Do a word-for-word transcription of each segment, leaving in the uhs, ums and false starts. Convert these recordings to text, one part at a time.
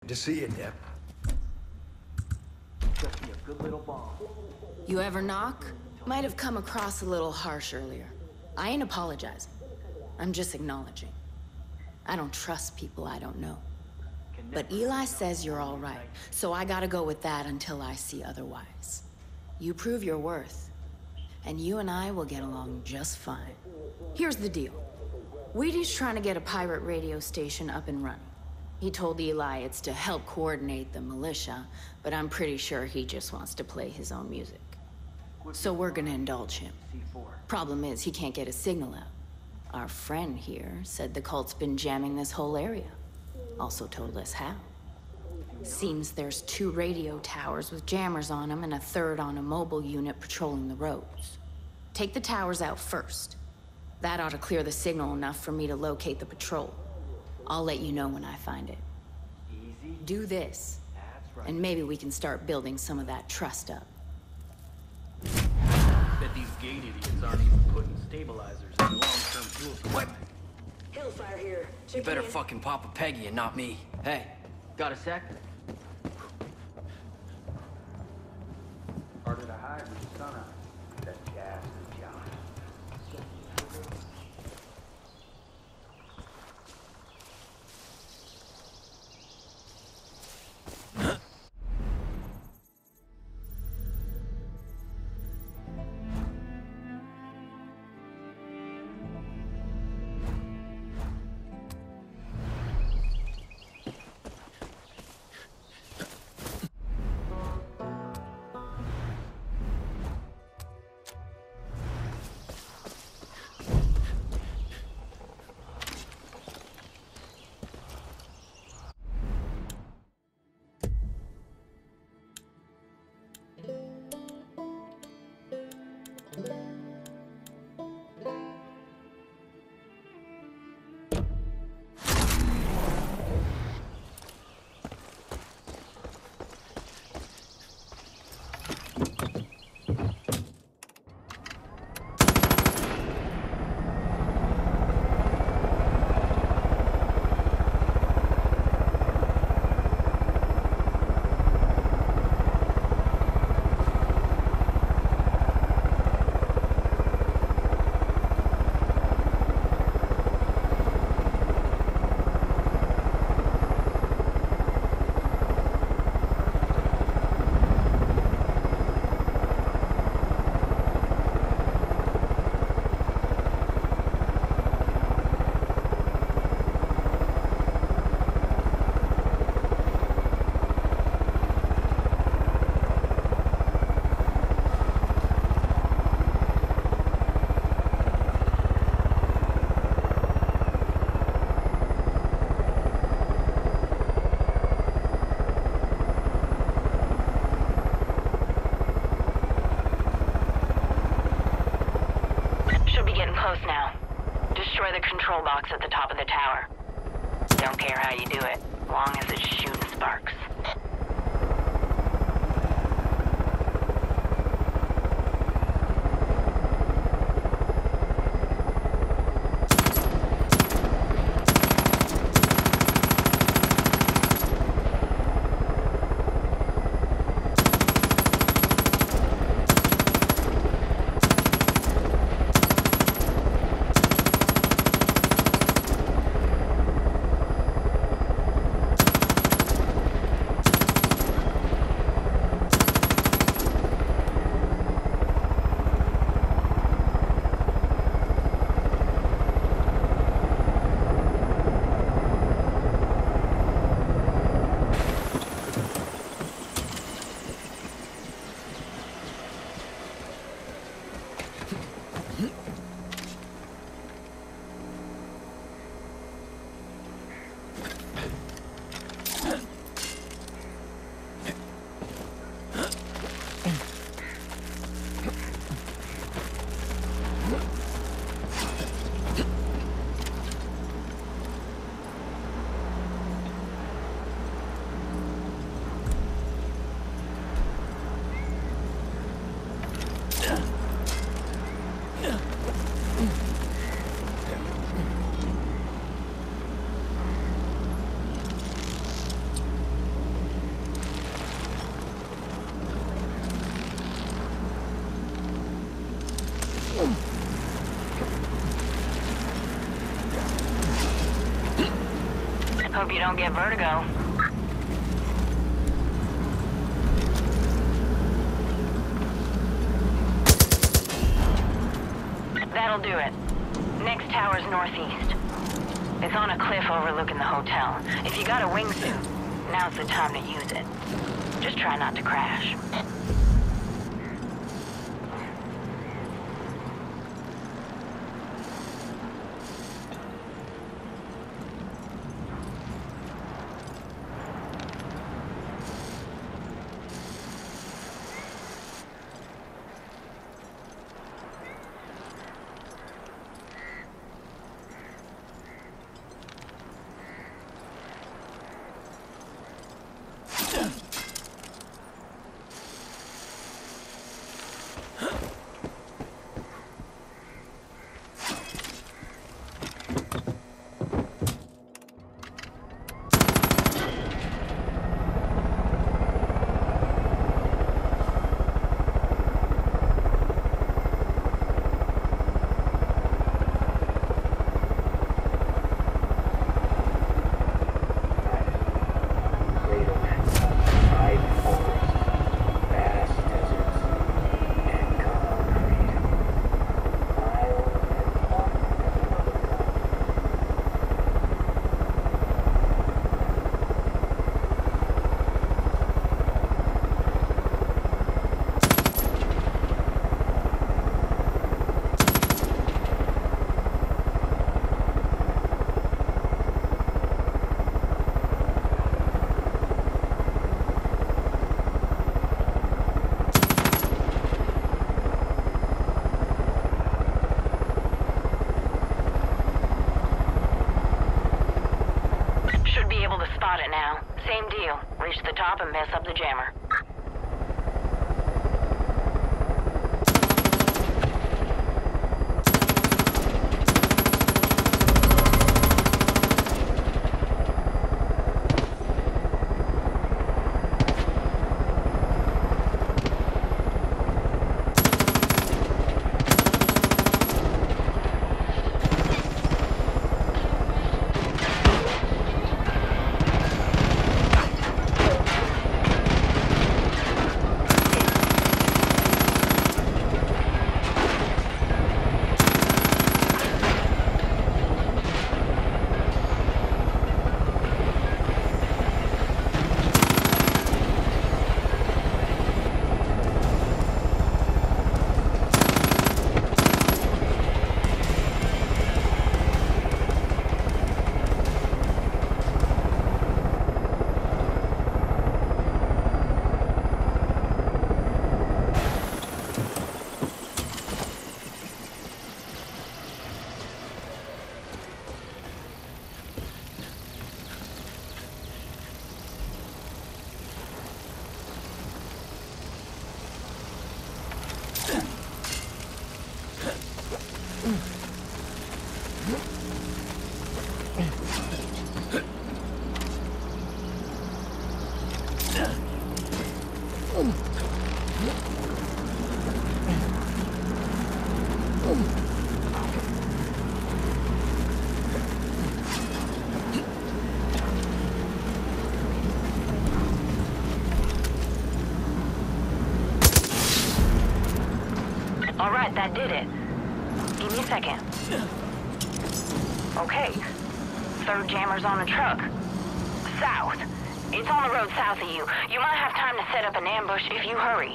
To see you, Nip. Just be a good little bomb. You ever knock? Might have come across a little harsh earlier. I ain't apologizing. I'm just acknowledging. I don't trust people I don't know. But Eli says you're all right, so I gotta go with that until I see otherwise. You prove your worth, and you and I will get along just fine. Here's the deal. Wheaty's trying to get a pirate radio station up and running. He told Eli it's to help coordinate the militia, but I'm pretty sure he just wants to play his own music. So we're gonna indulge him. Problem is, he can't get a signal out. Our friend here said the cult's been jamming this whole area. Also told us how. Seems there's two radio towers with jammers on them and a third on a mobile unit patrolling the roads. Take the towers out first. That ought to clear the signal enough for me to locate the patrol. I'll let you know when I find it. Easy. Do this, That's right. and maybe we can start building some of that trust up. Bet these gate idiots aren't even putting stabilizers in the long-term fuel supply. What? Hellfire here. You Check better in. fucking pop a Peggy and not me. Hey, got a sec? Harder to hide with the sun out. That gas and John. control box at the top of the tower. Don't care how you do it, long as it's shooting sparks. Hope you don't get vertigo. That'll do it. Next tower's northeast. It's on a cliff overlooking the hotel. If you got a wingsuit, now's the time to use it. Just try not to crash. Spot it now. Same deal. Reach the top and mess up the jammer. All right, that did it. Give me a second. Okay. Third jammer's on a truck. South. It's on the road south of you. You might have time to set up an ambush if you hurry.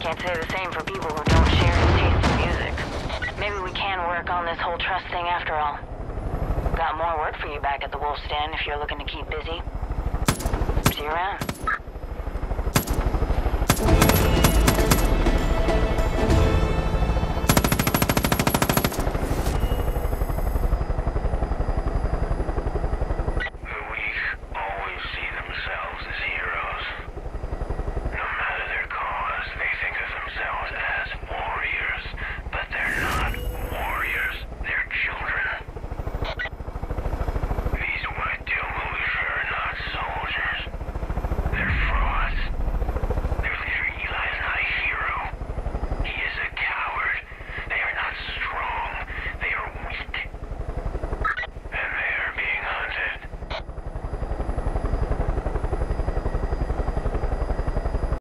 Can't say the same for people who don't share his taste in music. Maybe we can work on this whole trust thing after all. Got more work for you back at the Wolf's Den if you're looking to keep busy. See you around.